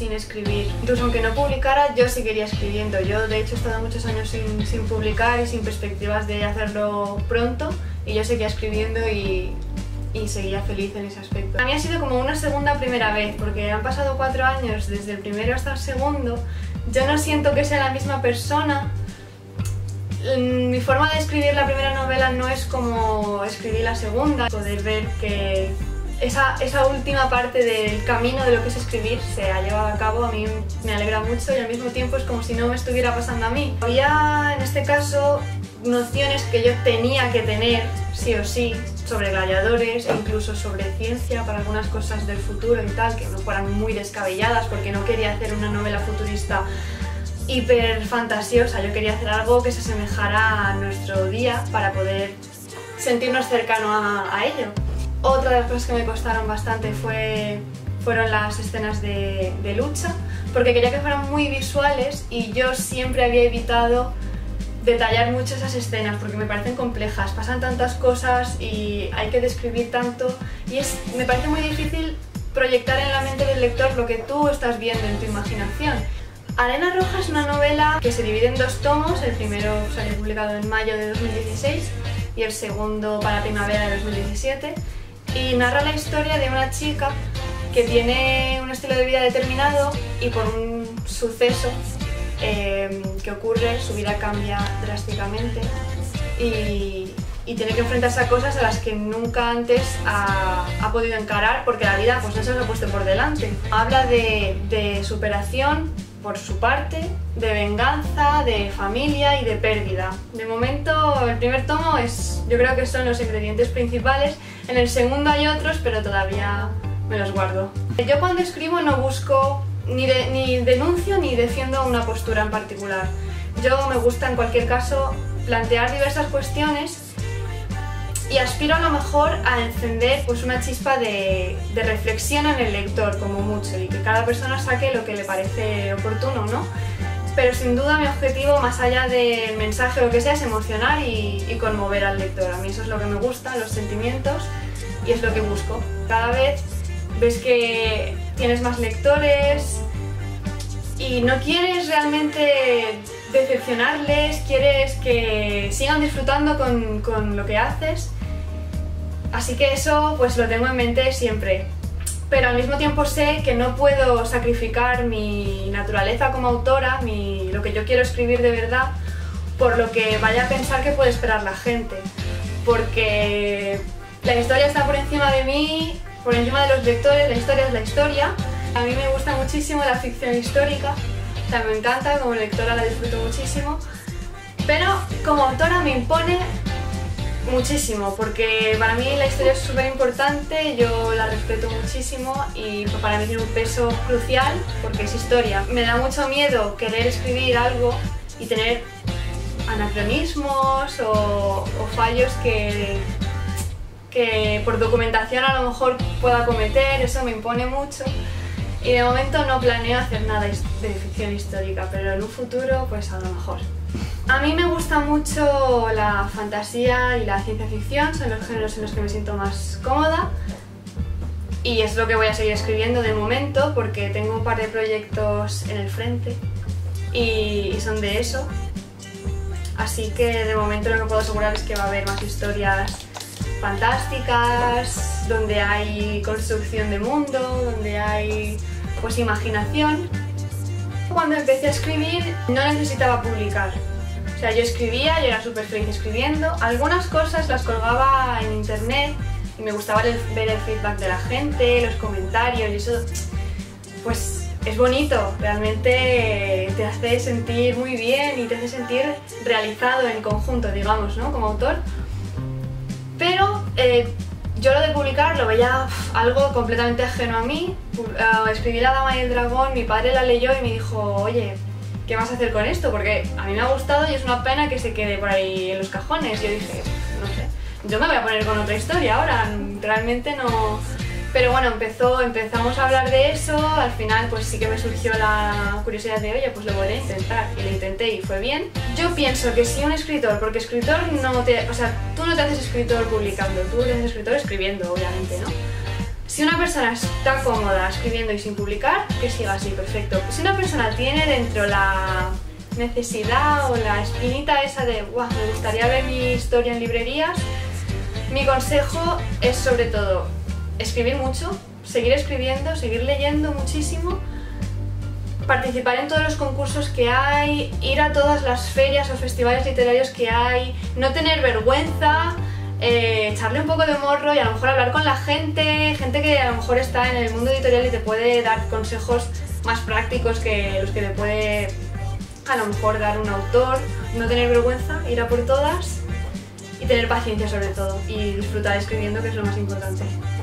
sin escribir. Incluso aunque no publicara, yo seguiría escribiendo. Yo de hecho he estado muchos años sin publicar y sin perspectivas de hacerlo pronto, y yo seguía escribiendo y seguía feliz en ese aspecto. A mí ha sido como una primera vez, porque han pasado 4 años desde el primero hasta el segundo. Yo no siento que sea la misma persona. Mi forma de escribir la primera novela no es como escribir la segunda. Poder ver que esa última parte del camino de lo que es escribir se ha llevado a cabo, a mí me alegra mucho, y al mismo tiempo es como si no me estuviera pasando a mí. Había en este caso nociones que yo tenía que tener sí o sí sobre gladiadores e incluso sobre ciencia para algunas cosas del futuro y tal, que no fueran muy descabelladas, porque no quería hacer una novela futurista hiper fantasiosa. Yo quería hacer algo que se asemejara a nuestro día para poder sentirnos cercanos a ello. Otra de las cosas que me costaron bastante fueron las escenas de lucha, porque quería que fueran muy visuales y yo siempre había evitado detallar mucho esas escenas porque me parecen complejas, pasan tantas cosas y hay que describir tanto, y me parece muy difícil proyectar en la mente del lector lo que tú estás viendo en tu imaginación. Arena Roja es una novela que se divide en 2 tomos, el primero salió publicado en mayo de 2016 y el segundo para primavera de 2017, y narra la historia de una chica que tiene un estilo de vida determinado y por un suceso que ocurre, su vida cambia drásticamente y tiene que enfrentarse a cosas a las que nunca antes ha podido encarar, porque la vida pues no se lo ha puesto por delante. Habla de superación por su parte, de venganza, de familia y de pérdida. De momento el primer tomo yo creo que son los ingredientes principales. En el segundo hay otros, pero todavía me los guardo. Yo cuando escribo no busco ni denuncio ni defiendo una postura en particular. Yo me gusta en cualquier caso plantear diversas cuestiones y aspiro a lo mejor a encender pues una chispa de reflexión en el lector como mucho, y que cada persona saque lo que le parece oportuno, ¿no? Pero sin duda mi objetivo, más allá del mensaje o lo que sea, es emocionar y conmover al lector. A mí eso es lo que me gusta, los sentimientos, y es lo que busco. Cada vez ves que tienes más lectores y no quieres realmente decepcionarles, quieres que sigan disfrutando con lo que haces, así que eso pues lo tengo en mente siempre. Pero al mismo tiempo sé que no puedo sacrificar mi naturaleza como autora, lo que yo quiero escribir de verdad, por lo que vaya a pensar que puede esperar la gente, porque la historia está por encima de mí, por encima de los lectores. La historia es la historia. A mí me gusta muchísimo la ficción histórica, o sea, me encanta, como lectora la disfruto muchísimo, pero como autora me impone muchísimo, porque para mí la historia es súper importante, yo la respeto muchísimo y para mí tiene un peso crucial porque es historia. Me da mucho miedo querer escribir algo y tener anacronismos o fallos que por documentación a lo mejor pueda cometer. Eso me impone mucho y de momento no planeo hacer nada de ficción histórica, pero en un futuro pues a lo mejor. A mí me gusta mucho la fantasía y la ciencia ficción, son los géneros en los que me siento más cómoda y es lo que voy a seguir escribiendo de momento, porque tengo un par de proyectos en el frente y son de eso, así que de momento lo que puedo asegurar es que va a haber más historias fantásticas, donde hay construcción de mundo, donde hay pues imaginación. Cuando empecé a escribir no necesitaba publicar. O sea, yo escribía, yo era súper feliz escribiendo. Algunas cosas las colgaba en internet y me gustaba ver el feedback de la gente, los comentarios, y eso pues es bonito, realmente te hace sentir muy bien y te hace sentir realizado en conjunto, digamos, ¿no? Como autor. Pero yo lo de publicar lo veía algo completamente ajeno a mí. Escribí La Dama y el Dragón, mi padre la leyó y me dijo, oye, ¿qué vas a hacer con esto? Porque a mí me ha gustado y es una pena que se quede por ahí en los cajones. Yo dije, no sé, yo me voy a poner con otra historia ahora, realmente no... Pero bueno, empezamos a hablar de eso, al final pues sí que me surgió la curiosidad de, oye, pues lo voy a intentar, y lo intenté y fue bien. Yo pienso que si un escritor, porque escritor no te... O sea, tú no te haces escritor publicando, tú te haces escritor escribiendo, obviamente, ¿no? Si una persona está cómoda escribiendo y sin publicar, que siga así, perfecto. Si una persona tiene dentro la necesidad o la espinita esa de "Buah, me gustaría ver mi historia en librerías", mi consejo es sobre todo escribir mucho, seguir escribiendo, seguir leyendo muchísimo, participar en todos los concursos que hay, ir a todas las ferias o festivales literarios que hay, no tener vergüenza, echarle un poco de morro y a lo mejor hablar con la gente que a lo mejor está en el mundo editorial y te puede dar consejos más prácticos que los que te puede a lo mejor dar un autor. No tener vergüenza, ir a por todas y tener paciencia sobre todo y disfrutar escribiendo, que es lo más importante.